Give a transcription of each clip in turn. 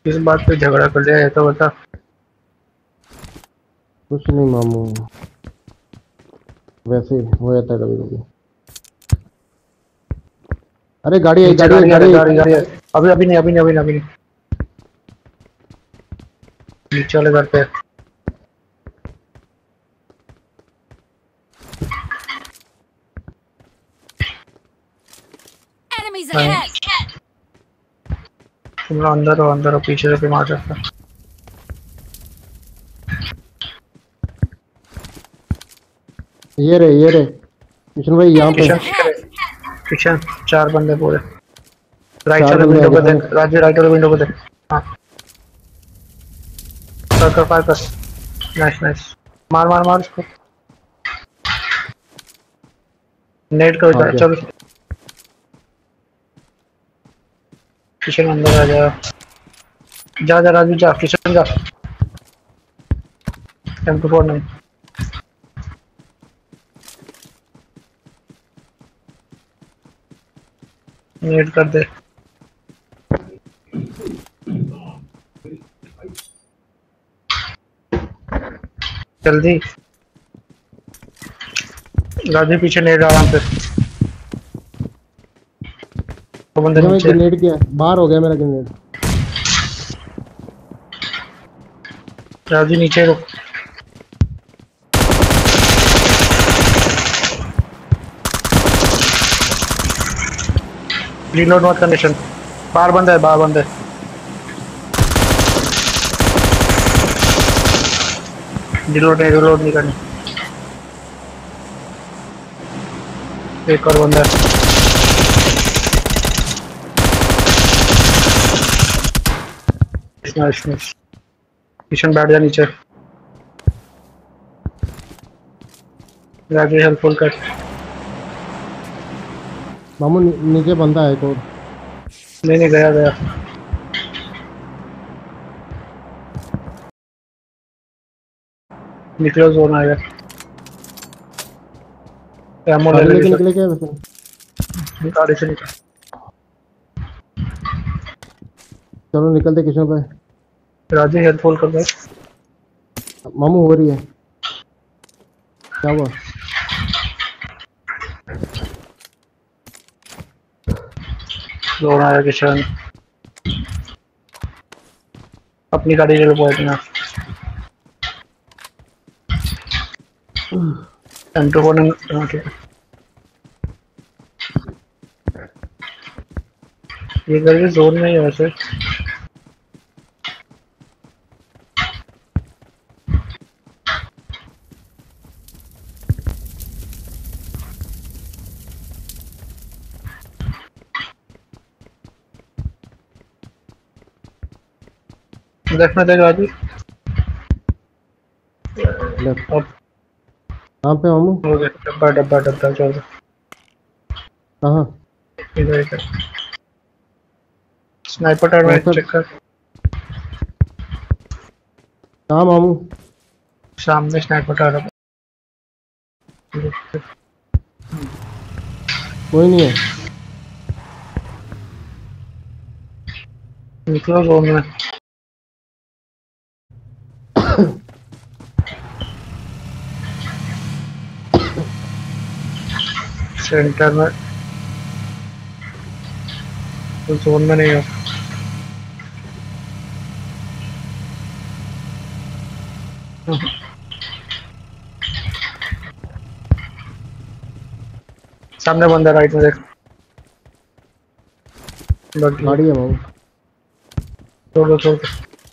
किस बात पे झगड़ा कर लिया है तो बता। कुछ नहीं मामू, वैसे हो जाता है कभी कभी। अरे गाड़ी आई, नीचे गाड़ी आई, गाड़ी आ रहा गाड़ी है, आई। गाड़ी है। अभी अभी नहीं, अभी नहीं, अभी नहीं, अभी नहीं। नीचे वाले घर पे। Enemies नहीं, ahead! तुम लोग अंदर हो, पीछे से भी मार सकता। ये रे किशन भाई यहाँ पे। Enemies Kishan ahead! किशन 4 बंदे पूरे। राइट चार वाले बंदे विंडो आगे पे सामने। देख, राजू राइट वाले विंडो पे देख। हाँ, कर फायर कर। Nice nice. मार मार मार उसको। नेट कर भाग गया। चल। किशन अंदर आ जा। जा जा राजू जा, किशन जा। M24 नहीं। नेट कर दे जल्दी। राजू पीछे नेट आराम से। वो बंदे किशन भाई नीचे। ग्रेनेड किया, बाहर हो गया मेरा ग्रेनेड। राजू नीचे रुक। रीलोड मत कंडीशन। बाहर बंद है, बाहर बंद है। रिलोड नहीं करनी। एक और बंदा है। Nice nice. किशन बैठ जा नीचे। राजू हेल्पफुल कर। मामू नीचे बंदा है एक और। नहीं नहीं, गया गया। निकलो, जोन आएगा। एमओ ले गाड़ी ले लेके किशन। निकले क्या वैसे? गाड़ी से निकल। चलो निकलते किशन भाई। राजू हेल्पफुल कर भाई। मामू हो रही है, क्या हुआ? जोन आया किशन। अपनी गाड़ी ले लो पहुंचना। M24 ने। ठीक है। ये गाड़ी जोन में ही है वैसे। देखना देगा राजू। लेफ्ट। अब कहाँ पे मामू? हो गया। डब्बा डब्बा डब्बा चल। कहाँ? इधर इधर। स्नाइपर टावर कौन में सा? चेक कर। कहाँ मामू? सामने स्नाइपर टावर। कोई नहीं है। निकलो जोन में। सेंटर में। तो जोन में नहीं हो। सामने बंदा राइट में देख। बग्गी है। गाड़ी है मामू। छोड़ दो छोड़ दो।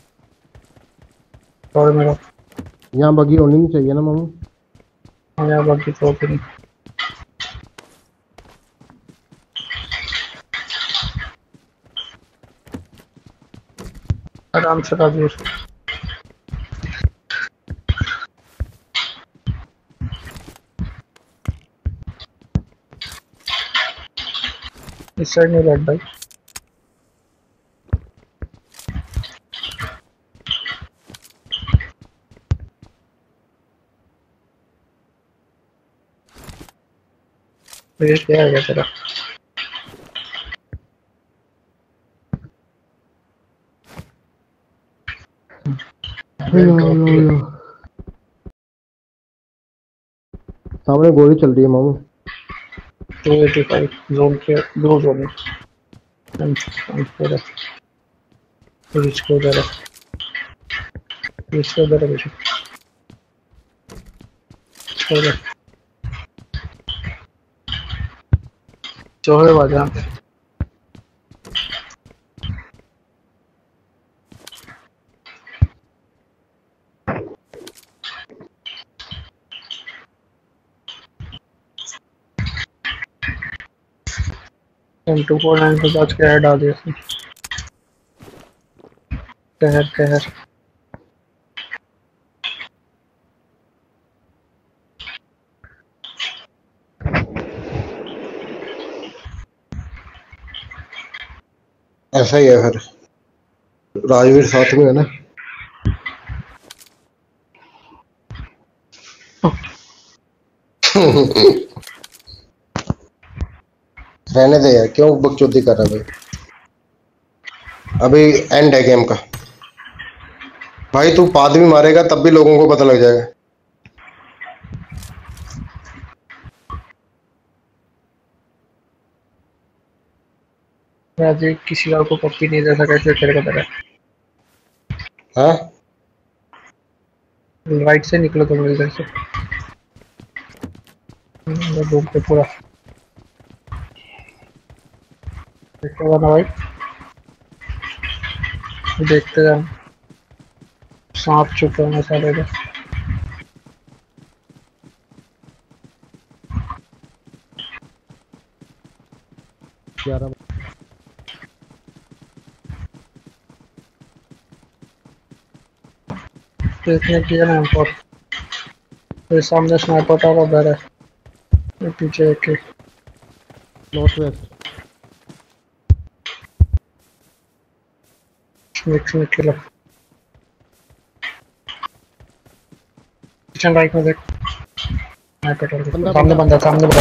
छोड़ मेरा। यहाँ बगी होनी नहीं चाहिए ना मामू। हाँ यार, बग्गी छोड़ दो नहीं। आराम से राजू। इस साइड नहीं बैठ भाई। वेस्ट क्या गया तेरा। सामने गोली चल रही है मामू। 285 जोन के दो जोन में इसको उधर चौहे बाजा M249 को आज क्या डाल दिया इसने। कहर ऐसा ही है फिर, राजवीर साथ में है ना। रहने दे यार, क्यों बकचोदी कर रहा है भाई। अभी एंड है गेम का भाई, तू पाद भी मारेगा तब भी लोगों को पता लग जाएगा। राजे किसी और को पप्पी नहीं दे सका इसलिए तेरे को पता है। हाँ राइट से निकलो तुम इधर से डूब के पूरा देखते जाना भाई, देखते जाना। सांप छुपे होंगे सारे इधर। देखने किया ना हमको, ये सामने स्नाइपर टावर उधर है, ये पीछे एक नॉर्थ वेस्ट मिक्स में किलो किचन राइट में देख स्नाइपर टावर सामने बंदा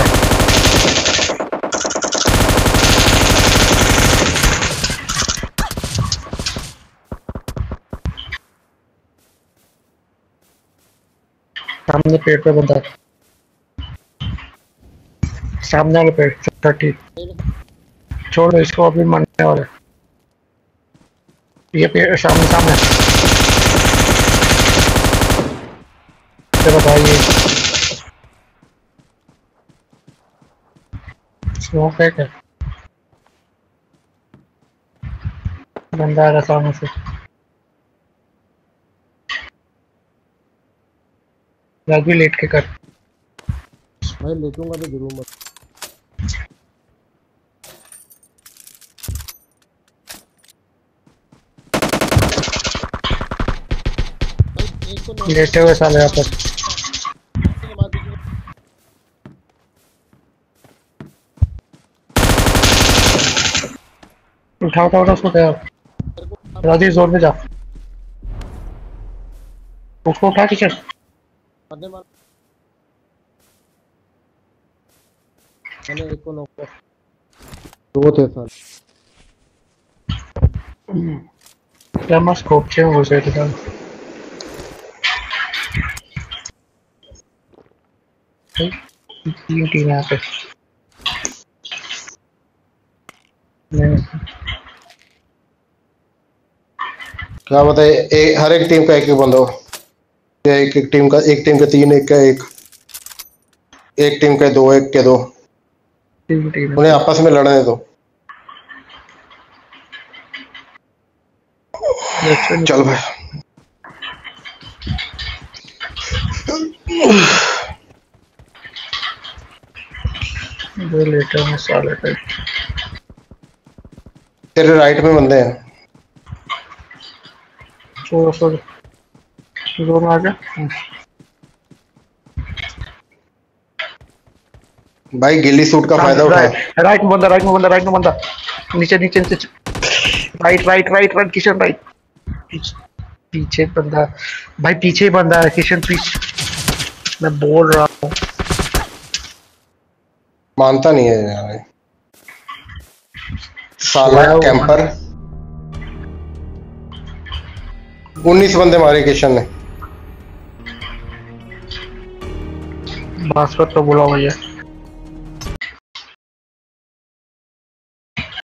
सामने पेड़ पे बंदा सामने वाले पेड़ 30 छोड़ दो इसको, अभी मरने वाले। ये पेड़ सामने तेरा भाई ये स्मोक है क्या, बंदा आ रहा सामने से। राजू लेट के कर भाई, लेटूंगा तो जरूर मत। लेटे हुए साले यहाँ पर। उठा उसको क्या राजू जोर में जा, उसको उठा किचन। मैंने एक को नॉक कर, दो थे सर। क्या मस्त स्कोप छे हो से था। तीन टीम यहाँ पे क्या बताए, हर एक टीम का एक एक बंदा हो, एक टीम का 3, एक का एक टीम का 2, एक के 2, उन्हें आपस में लड़ने दो। चल भाई दो लेटर में साले पे तेरे राइट में बंदे हैं। छोड़ जोर आ गया भाई, गिल्ली सूट का फायदा उठा। राइट में बंदा नीचे राइट किशन राइट पीछे बंदा भाई, पीछे ही बंदा है किशन पीछे। मैं बोल रहा हूँ मानता नहीं है यार साला कैंपर। 19 बंदे मारे किशन ने। भास्कर तो बुलाओ भैया।